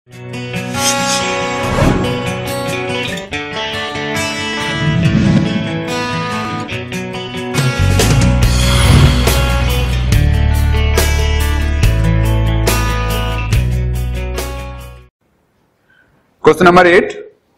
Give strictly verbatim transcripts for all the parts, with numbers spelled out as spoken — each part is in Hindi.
Question number eight.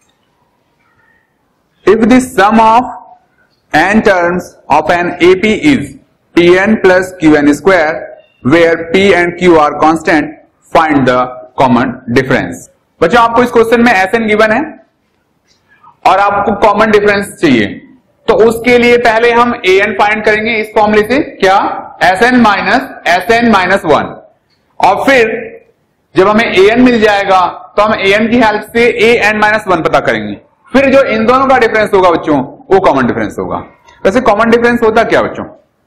If the sum of n terms of an A P is Pn plus Qn square, where P and Q are constant, find the common difference. बच्चों आपको इस क्वेश्चन में Sn गिवन है और आपको कॉमन डिफरेंस चाहिए, तो उसके लिए पहले हम An फाइंड करेंगे इस फॉर्मूले से, क्या Sn minus Sn minus one, और फिर जब हमें An मिल जाएगा तो हम An की हेल्प से An माइनस वन पता करेंगे, फिर जो इन दोनों का डिफरेंस होगा बच्चों वो कॉमन डिफरेंस होगा। वैसे कॉमन डिफरेंस होता क्या बच्चों?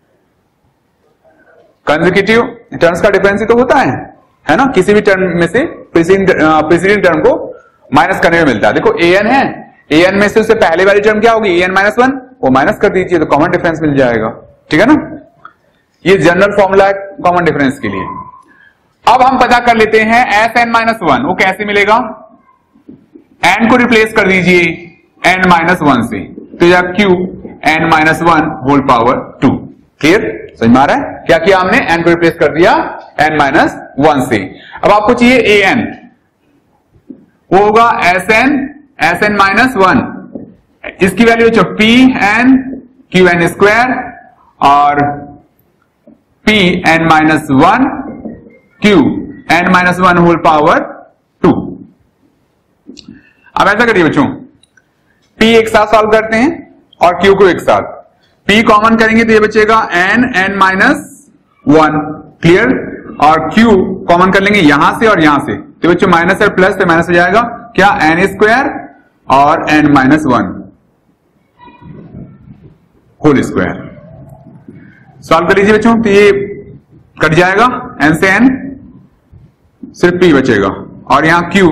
कंसेक्यूटिव टर्म्स का डिफरेंस ही तो होता है, है ना? किसी भी टर्म में से प्रीसीडिंग टर्म को माइनस करने में मिलता है। देखो An है, An में से उससे पहले वाली टर्म क्या होगी? An माइनस वन, वो माइनस कर दीजिए तो कॉमन डिफरेंस मिल जाएगा, ठीक है ना? ये जनरल फॉर्मूला है कॉमन डिफरेंस के लिए। अब हम पता कर लेते हैं Sn माइनस वन, वो कैसे मिलेगा? n को रिप्लेस कर दीजिए n माइनस वन से, तो यह q n minus one whole power two. Clear? समझ में आ रहा है? क्या किया हमने? n को रिप्लेस कर दिया n माइनस वन से। अब आपको चाहिए an, वो होगा Sn Sn माइनस वन, इसकी वैल्यू जो p n q n square और p n minus one q n minus one whole power two. अब ऐसा करिए बच्चों, p एक साथ सॉल्व करते हैं और q को एक साथ, p कॉमन करेंगे तो ये बचेगा n n minus one, clear? और q कॉमन कर लेंगे यहां से और यहां से, तो बच्चों माइनस है प्लस से माइनस हो जाएगा, क्या n स्क्वायर और n minus one whole square. Solve कर लीजिए बच्चों, तो ये कट जाएगा, n से n सिर्फ p बचेगा, और यहां q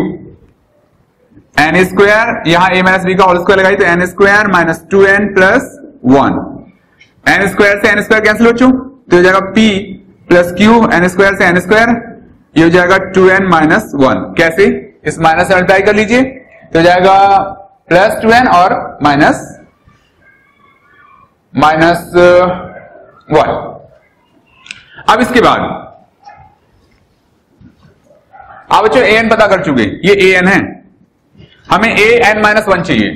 n स्क्वायर, यहां a माइनस बी का होल स्क्वायर लगाई तो n square minus two N plus one, n square से n स्क्वायर कैंसिल हो चुका, तो हो जाएगा p plus q, n square से n स्क्वायर, ये हो जाएगा टू एन माइनस वन। कैसे? इस माइनस से मल्टीप्लाई कर लीजिए तो हो जाएगा प्लस टू एन और माइनस माइनस वन। अब इसके बाद आप बच्चों an पता कर चुके, ये an है, हमें a n माइनस वन चाहिए,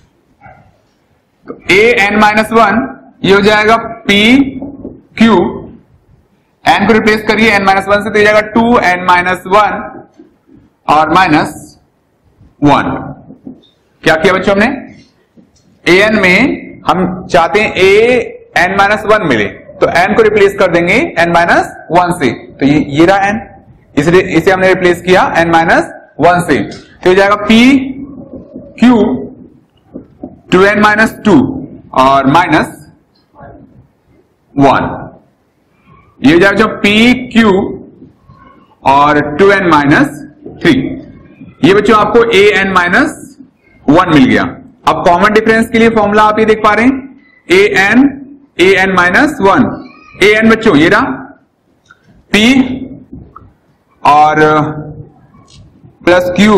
तो a n माइनस वन ये हो जाएगा p q, n को रिप्लेस करिए n माइनस वन से तो ये जाएगा टू n माइनस वन और माइनस वन। क्या किया बच्चों हमने? an में हम चाहते हैं a n माइनस वन मिले, तो n को रिप्लेस कर देंगे n माइनस वन से, तो ये ये रहा n, इसलिए इसे हमने रिप्लेस किया n माइनस वन से, तो हो जाएगा p q two N minus two और माइनस वन, ये हो जाएगा जो p q और टू एन माइनस थ्री। ये बच्चों आपको a n माइनस वन मिल गया। अब कॉमन डिफरेंस के लिए फॉर्मूला आप ये देख पा रहे हैं, a n a n minus one, a n बच्चों ये रहा p और plus q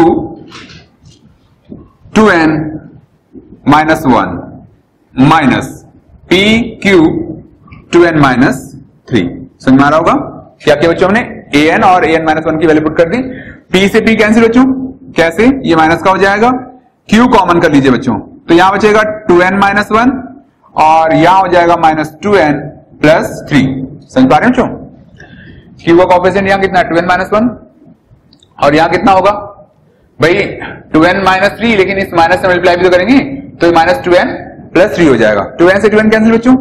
two N minus one minus p q two N minus three. समझ में आ रहा होगा? क्या किया बच्चों हमने? an और an माइनस वन की वैल्यू पुट कर दी, p से p कैंसिल बच्चों, कैसे? ये माइनस का हो जाएगा, q कॉमन कर लीजिए बच्चों, तो यहां बचेगा टू एन माइनस वन और यहां हो जाएगा minus two N plus three. समझ पा रहे हैं बच्चों? q का कोएफिशिएंट यहां कितना? टू एन माइनस वन, और यहां कितना होगा भाई? टू एन माइनस थ्री, लेकिन इस माइनस से मल्टीप्लाई भी तो करेंगे, तो minus two N plus three हो जाएगा। टू एन से टू एन कैंसिल बच्चों,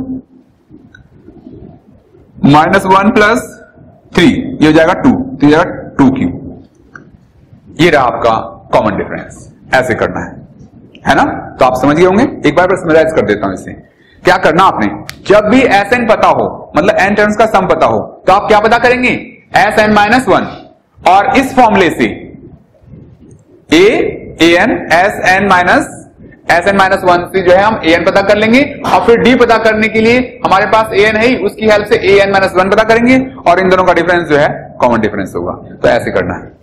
माइनस वन प्लस थ्री, ये हो जाएगा टू, तो ये जाएगा टू क्यू। ये रहा आपका कॉमन डिफरेंस। ऐसे करना है, है ना? तो आप समझ गए होंगे। एक बार समराइज कर देता हूं इसे। क्या करना आपने, जब भी एस एन पता हो, मतलब एन टर्म्स का सम पता हो, तो आप क्या पता करेंगे? एस एन माइनस वन, और इस फॉर्मूले से A A N S N minus S N minus one से जो है हम ए एन पता कर लेंगे, और फिर डी पता करने के लिए हमारे पास ए एन है ही, उसकी हेल्प से ए एन माइनस वन पता करेंगे, और इन दोनों का डिफरेंस जो है कॉमन डिफरेंस होगा। तो ऐसे करना है।